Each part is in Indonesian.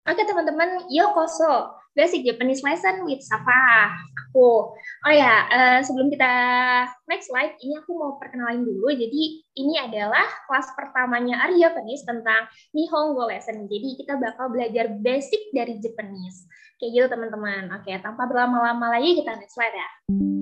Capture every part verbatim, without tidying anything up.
Oke teman-teman, yokoso. Basic Japanese lesson with Safa. Aku. Oh ya, uh, sebelum kita next slide, ini aku mau perkenalin dulu. Jadi ini adalah kelas pertamanya Ari Japanese tentang Nihongo lesson. Jadi kita bakal belajar basic dari Japanese. Kayak gitu teman-teman. Oke, tanpa berlama-lama lagi kita next slide ya.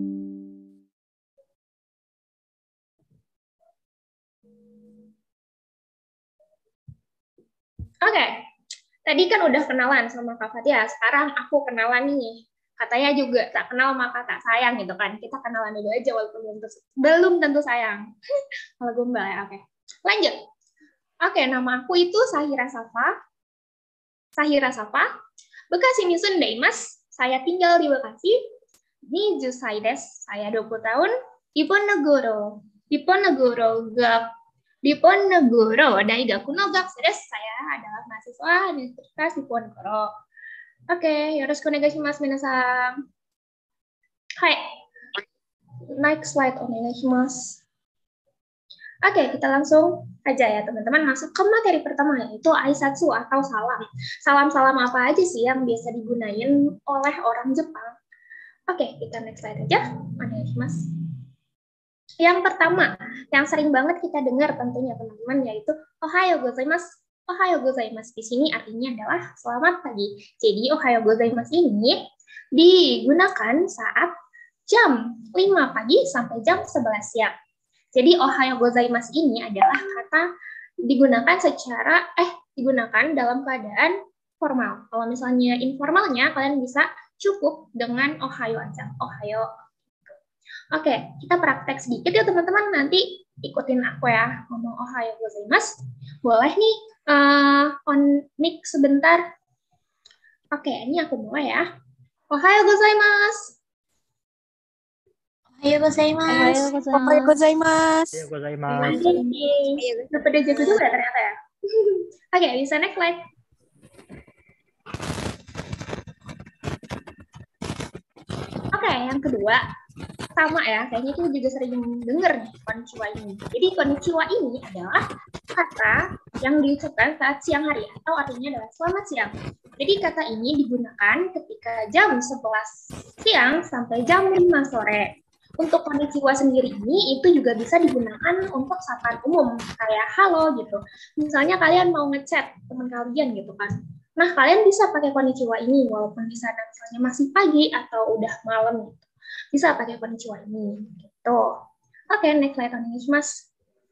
Oke. Okay. Tadi kan udah kenalan sama Kak Fatia, sekarang aku kenalan nih. Katanya juga tak kenal maka tak sayang gitu kan. Kita kenalan dulu aja walaupun belum tentu, belum tentu sayang. Kalau gombal ya, oke. Lanjut. Oke, nama aku itu Sahira Safa. Sahira Safa. Bekasi Nisun Daimas. Saya tinggal di Bekasi. Ini Jusaides. Saya dua puluh tahun. Diponegoro. Diponegoro gak Diponegoro Daigaku no Gaksu desu. Saya adalah mahasiswa Universitas Diponegoro. Oke, yoroshiku onegaishimasu minasan. Hai. Next slide onegaishimasu. Oke, kita langsung aja ya teman-teman masuk ke materi pertama yaitu aisatsu atau salam. Salam-salam apa aja sih yang biasa digunain oleh orang Jepang? Oke, kita next slide aja. Onegaishimasu. Yang pertama, yang sering banget kita dengar tentunya teman-teman yaitu Ohayo gozaimasu. Ohayo gozaimasu di sini artinya adalah selamat pagi. Jadi Ohayo gozaimasu ini digunakan saat jam lima pagi sampai jam sebelas siang. Jadi Ohayo gozaimasu ini adalah kata digunakan secara eh digunakan dalam keadaan formal. Kalau misalnya informalnya kalian bisa cukup dengan Ohayo aja. Ohayo. Oke, kita praktek sedikit ya teman-teman. Nanti ikutin aku ya, ngomong ohayo gozaimasu. Boleh nih uh, on mic sebentar. Oke, ini aku mulai ya. Ohayo gozaimasu. Ohayo gozaimasu. Ohayo gozaimasu. Ohayo gozaimasu. Udah pada jago juga ternyata ya. Oke, bisa next slide. Oke, yang kedua. Sama ya, kayaknya kita juga sering dengar nih konnichiwa ini. Jadi konnichiwa ini adalah kata yang diucapkan saat siang hari atau artinya adalah selamat siang. Jadi kata ini digunakan ketika jam sebelas siang sampai jam lima sore. Untuk konnichiwa sendiri ini itu juga bisa digunakan untuk sapaan umum kayak halo gitu. Misalnya kalian mau ngechat teman kalian gitu kan. Nah, kalian bisa pakai konnichiwa ini walaupun di sana misalnya masih pagi atau udah malam gitu. Bisa pakai konnichiwa ini gitu. Oke, next slide onegaishimasu.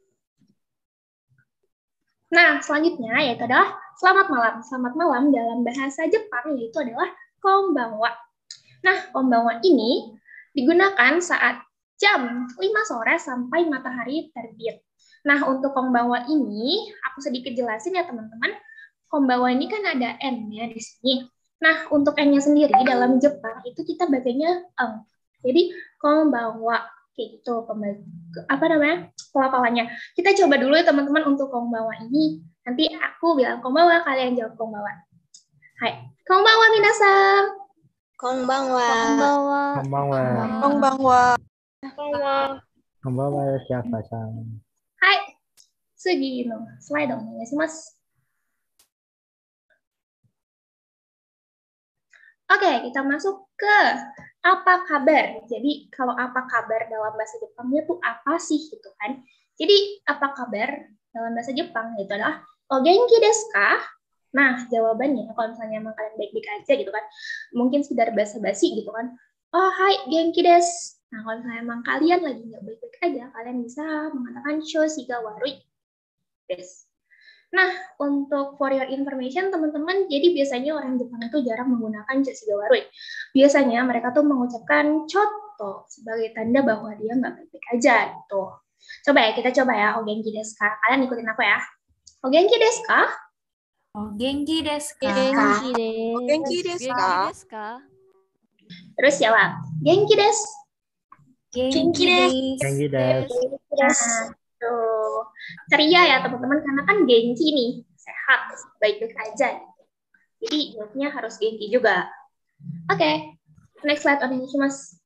Nah, selanjutnya yaitu adalah selamat malam. Selamat malam dalam bahasa Jepang yaitu adalah konbanwa. Nah, konbanwa ini digunakan saat jam lima sore sampai matahari terbit. Nah, untuk konbanwa ini aku sedikit jelasin ya teman-teman. Konbanwa ini kan ada N-nya di sini. Nah, untuk N-nya sendiri dalam Jepang itu kita bacanya eng. Jadi konbanwa kayak gitu apa namanya pelafalannya. Kita coba dulu ya teman-teman untuk konbanwa ini. Nanti aku bilang konbanwa, kalian jawab konbanwa. Hai, konbanwa minasan. Konbanwa. Konbanwa. Konbanwa. Konbanwa. Konbanwa. Konbanwa siapa-san. Hai. Sugino. Slide dong, onegaishimasu. Oke, kita masuk ke apa kabar. Jadi kalau apa kabar dalam bahasa Jepangnya tuh apa sih gitu kan. Jadi apa kabar dalam bahasa Jepang itu adalah o genki desu ka? Nah, jawabannya kalau misalnya emang kalian baik-baik aja gitu kan. Mungkin sekedar basa-basi gitu kan. Oh, hai genki desu. Nah, kalau misalnya emang kalian lagi nggak baik-baik aja, kalian bisa mengatakan shou shiga warui desu. Nah, untuk for your information, teman-teman, jadi biasanya orang Jepang itu jarang menggunakan shou shiga warui. Biasanya mereka tuh mengucapkan choto sebagai tanda bahwa dia nggak baik-baik aja gitu. Coba ya, kita coba ya, o genki desu ka. Kalian ikutin aku ya. O genki desu ka? O genki desu ka? Genki desu. Genki desu ka? Terus jawab, genki desu. Genki desu. Genki desu. Nah, tuh. Ceria ya teman-teman, karena kan genki nih, sehat, baik-baik aja. Jadi jawabnya harus genki juga. Oke, okay. Next slide onegaishimasu.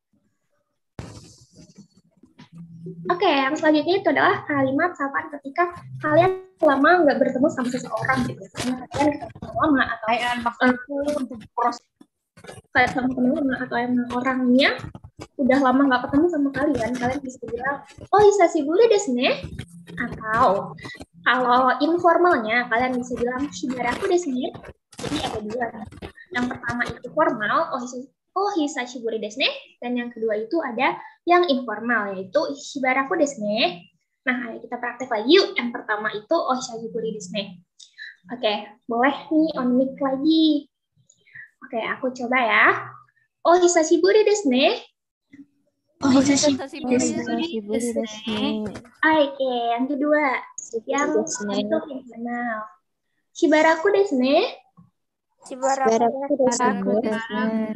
Oke, okay, yang selanjutnya itu adalah kalimat sapaan ketika kalian lama nggak bertemu sama seseorang gitu, karena kalian ketemu lama atau uh, untuk proses kayak sama temen lama atau emang orangnya udah lama nggak ketemu sama kalian, kalian bisa bilang oh hisashiburi desu ne, atau kalau informalnya kalian bisa bilang shibaraku desu ne. Jadi ada dua. Yang pertama itu formal, oh oh hisashiburi desu ne, dan yang kedua itu ada yang informal yaitu shibaraku desu ne. Nah, ayo kita praktek lagi yuk. Yang pertama itu oh hisashiburi desu ne. Oke, boleh nih on mic lagi. Oke, aku coba ya. Oh hisashiburi desu ne. Oh, hisashiburi desu ne. Oke, yang kedua. Yang itu informal. Shibaraku desu ne. Shibaraku desu ne.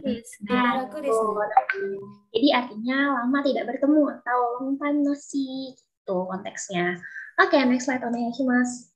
Jadi artinya lama tidak bertemu atau long time no see gitu konteksnya. Oke, next slide onegaishimasu.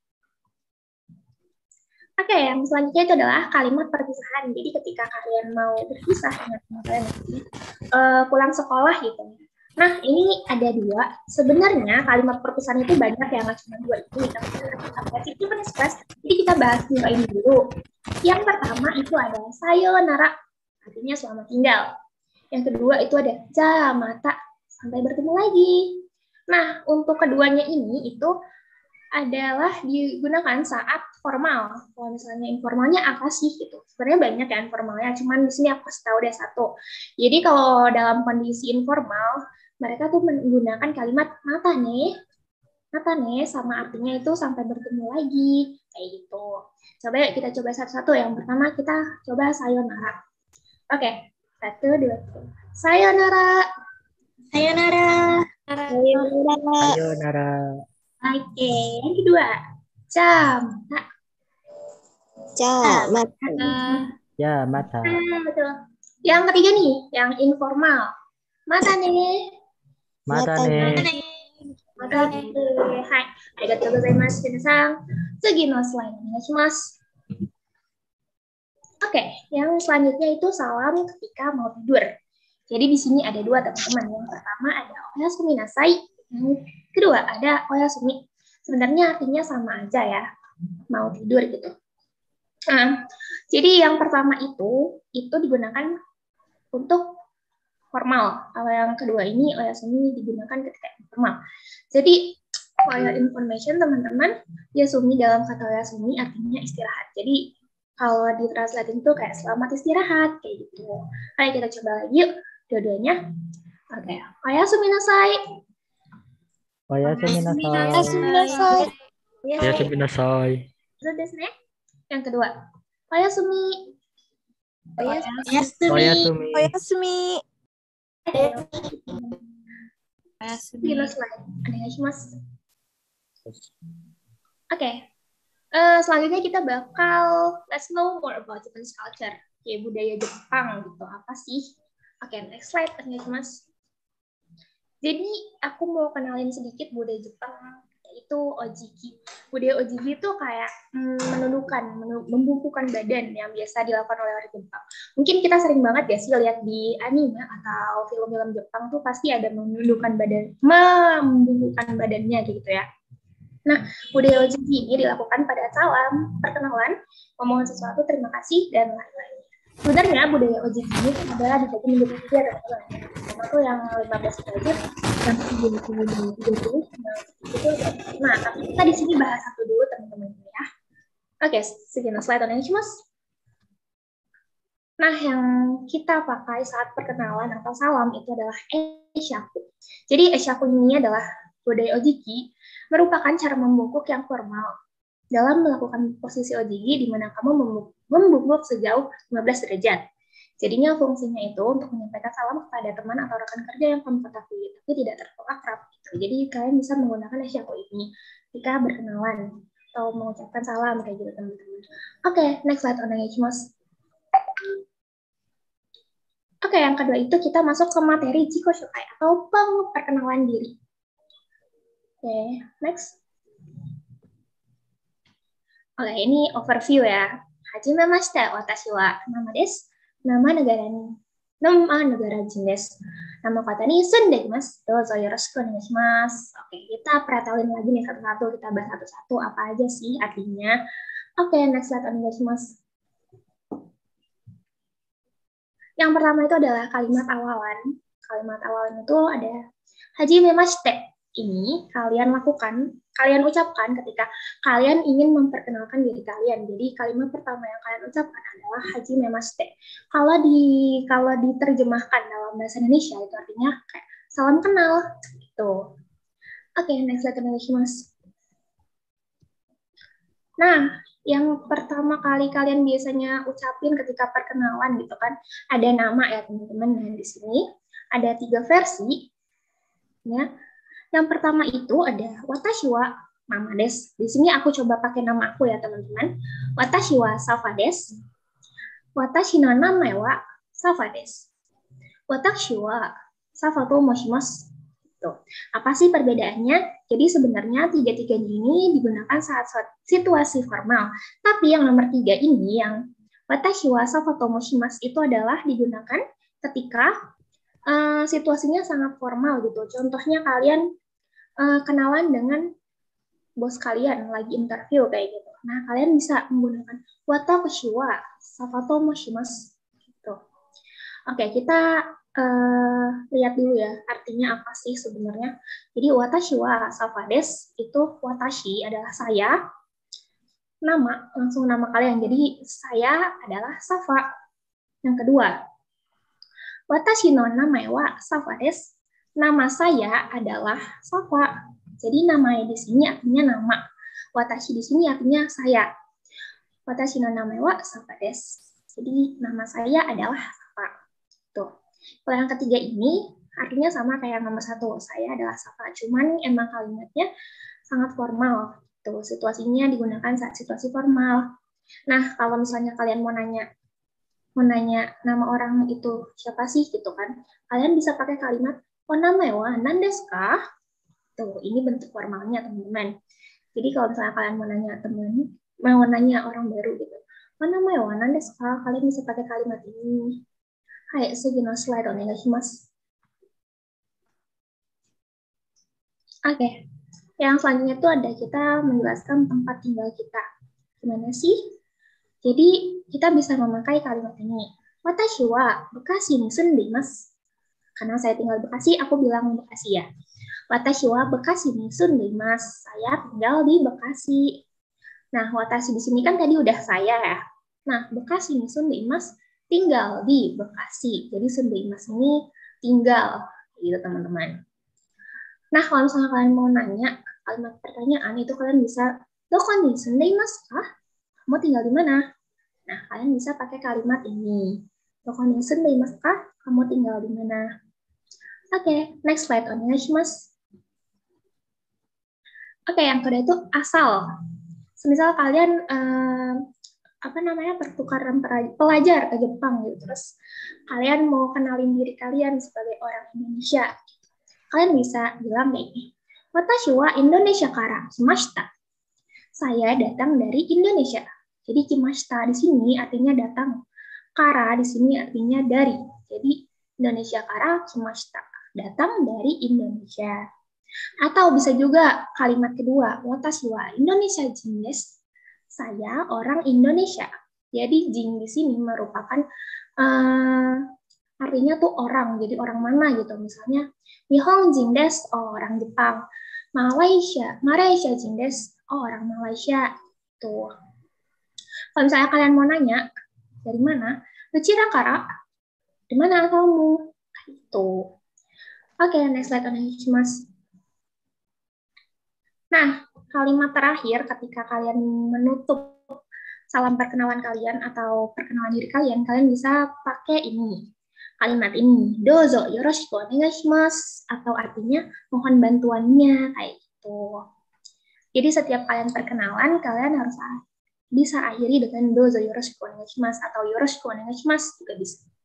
Oke, yang selanjutnya itu adalah kalimat perpisahan. Jadi ketika kalian mau berpisah dengan teman kalian uh, pulang sekolah gitu. Nah, ini ada dua. Sebenarnya kalimat perpisahan itu banyak ya, nggak cuma dua itu. Itu kan express. Jadi kita bahas dua ini dulu. Yang pertama itu ada sayonara, artinya selamat tinggal. Yang kedua itu ada jamata, sampai bertemu lagi. Nah, untuk keduanya ini itu adalah digunakan saat formal. Kalau misalnya informalnya apa sih gitu? Sebenarnya banyak ya informalnya, cuman di sini aku kasih tahu deh satu. Jadi kalau dalam kondisi informal, mereka tuh menggunakan kalimat mata nih, mata nih sama artinya itu sampai bertemu lagi, kayak gitu. Coba yuk kita coba satu-satu. Yang pertama kita coba sayonara. Oke, satu, dua, tiga. Sayonara. Sayonara. Sayonara. Sayonara. Oke, yang kedua. Jamata. Jamata. Ya, mata. Ah, betul. Yang ketiga nih, yang informal. Mata nih. Mata ne. Mata nih. Hai. Arigatou gozaimasu, minasan. Tsugi no slide onegaishimasu. Oke, yang selanjutnya itu salam ketika mau tidur. Jadi di sini ada dua teman-teman. Yang pertama ada oyasumi nasai. Yang kedua ada oyasumi. Sebenarnya artinya sama aja ya, mau tidur gitu. Nah, jadi yang pertama itu itu digunakan untuk formal. Kalau yang kedua ini oyasumi digunakan ketika informal. Jadi for your information teman-teman, yasumi dalam kata oyasumi artinya istirahat. Jadi kalau di translate itu kayak selamat istirahat kayak gitu. Ayo kita coba lagi yuk dua-duanya. Oke, okay. Oyasumi nasai. Oyasumi nasai. Oyasumi nasai. Oyasumi nasai. Yang kedua, oyasumi. Oyasumi. Oyasumi. Oyasumi. Oyasumi. Oke. Uh, selanjutnya kita bakal let's know more about Japanese culture, kayak budaya Jepang gitu, apa sih? Oke, okay, next slide, mas. Jadi aku mau kenalin sedikit budaya Jepang, yaitu ojiki. Budaya ojiki itu kayak hmm, menundukkan, membungkukkan badan yang biasa dilakukan oleh orang Jepang. Mungkin kita sering banget ya sih lihat di anime atau film-film Jepang tuh pasti ada menundukkan badan, membungkukkan badannya gitu ya. Nah, budaya ojiki ini dilakukan pada salam, perkenalan, memohon sesuatu, terima kasih, dan lain-lain. Sebenarnya budaya ojiki ini adalah dibagi menjadi tiga teman-teman. Pertama tuh yang lima belas derajat, yang tujuh puluh, tiga puluh, itu. Nah, tapi kita di sini bahas satu dulu teman-teman ya. Oke, segini slide onegaishimasu. Nah, yang kita pakai saat perkenalan atau salam itu adalah eishaku. Jadi eishaku ini adalah budaya ojiki merupakan cara membungkuk yang formal dalam melakukan posisi ojiki di mana kamu membungkuk sejauh lima belas derajat. Jadinya fungsinya itu untuk menyampaikan salam kepada teman atau rekan kerja yang kamu ketahui, tapi tidak terlalu akrab. Gitu. Jadi kalian bisa menggunakan eishaku ini ketika berkenalan atau mengucapkan salam kayak gitu teman-teman. Oke, okay, next slide onegaishimasu. Oke, okay, yang kedua itu kita masuk ke materi jikoshukai atau perkenalan diri. Oke, okay, next. Oke, okay, ini overview ya. Hajimemashite, watashi wa nama desu. Nama negara ni. Nama negara jenis. Nama kata ini sundaimasu. Dozo yoroshiku onegaishimasu. Oke, kita pretelin lagi nih satu-satu. Kita bahas satu-satu apa aja sih artinya. Oke, next slide onegaishimasu. Yang pertama itu adalah kalimat awalan. Kalimat awalan itu ada hajimemashite. Ini kalian lakukan, kalian ucapkan ketika kalian ingin memperkenalkan diri kalian. Jadi kalimat pertama yang kalian ucapkan adalah hajimemashite. Kalau di kalau diterjemahkan dalam bahasa Indonesia itu artinya kayak salam kenal gitu. Oke, next slide onegaishimasu. Nah, yang pertama kali kalian biasanya ucapin ketika perkenalan gitu kan, ada nama ya teman-teman. Nah, di sini ada tiga versi ya. Yang pertama itu ada watashi wa nama des. Di sini aku coba pakai nama aku ya teman-teman. Watashi wa Safa des. Watashi no namae wa Safa des. Watashi wa Safa to moshimasu. Tuh. Apa sih perbedaannya? Jadi sebenarnya tiga-tiganya ini digunakan saat situasi formal. Tapi yang nomor tiga ini, yang watashi wa Safa to moshimasu itu adalah digunakan ketika Uh, situasinya sangat formal gitu. Contohnya kalian uh, kenalan dengan bos kalian lagi interview kayak gitu. Nah, kalian bisa menggunakan watashi wa Safa to moshimasu gitu. Oke, kita uh, lihat dulu ya artinya apa sih sebenarnya. Jadi watashi wa Safa des itu watashi adalah saya, nama langsung nama kalian. Jadi saya adalah Safa. Yang kedua, watashi no namae wa Safa des. Nama saya adalah Safa. Jadi namanya di sini artinya nama. Watashi di sini artinya saya. Watashi no namae wa Safa des. Jadi nama saya adalah Safa. Tuh. Kalau yang ketiga ini artinya sama kayak nomor satu. Saya adalah Safa. Cuman emang kalimatnya sangat formal. Tuh, situasinya digunakan saat situasi formal. Nah, kalau misalnya kalian mau nanya mau nanya nama orang itu siapa sih gitu kan, kalian bisa pakai kalimat onamae wa nan desu ka? Tuh, ini bentuk formalnya teman-teman. Jadi kalau misalnya kalian mau nanya teman, mau nanya orang baru gitu, onamae wa nan desu ka? Kalian bisa pakai kalimat ini. Hai, sugi no slide onegaishimasu. Oke, yang selanjutnya itu ada kita menjelaskan tempat tinggal kita. Gimana sih? Jadi, kita bisa memakai kalimat ini. Watashi wa Bekasi ni sundeimasu. Karena saya tinggal di Bekasi, aku bilang Bekasi ya. Watashi wa Bekasi ni sundeimasu. Saya tinggal di Bekasi. Nah, watashi di sini kan tadi udah saya ya. Nah, Bekasi ni sundeimasu, tinggal di Bekasi. Jadi sundeimasu ini tinggal, gitu teman-teman. Nah, kalau misalnya kalian mau nanya kalimat pertanyaan itu kalian bisa doko ni sundeimasu ka? Kamu tinggal di mana? Nah, kalian bisa pakai kalimat ini. Doko ni sundeimasu ka? Kamu tinggal di mana? Oke, okay, next slide onegaishimasu. Oke, okay, yang kedua itu asal. Semisal kalian eh, apa namanya pertukaran pelajar ke Jepang gitu, terus kalian mau kenalin diri kalian sebagai orang Indonesia, kalian bisa bilang kayak ini. Watashi wa Indonesia kara kimashita. Saya datang dari Indonesia. Jadi kimashita di sini artinya datang. Kara di sini artinya dari. Jadi Indonesia kara kimashita. Datang dari Indonesia. Atau bisa juga kalimat kedua. Watashi wa Indonesia jin desu. Saya orang Indonesia. Jadi jin di sini merupakan uh, artinya tuh orang. Jadi orang mana gitu. Misalnya Nihon jin desu. Oh, orang Jepang. Malaysia. Malaysia jin desu. Oh, orang Malaysia. Tuh. Kalau misalnya kalian mau nanya, dari mana? Lucira kara, di mana kamu? Itu. Oke, next slide onegaishimasu. Nah, kalimat terakhir ketika kalian menutup salam perkenalan kalian atau perkenalan diri kalian, kalian bisa pakai ini. Kalimat ini, dozo yoroshiku onegaishimasu, atau artinya mohon bantuannya, kayak gitu. Jadi setiap kalian perkenalan, kalian harus bisa akhiri dengan dozo yoroshiku onegaishimasu atau yoroshiku onegaishimasu juga bisa.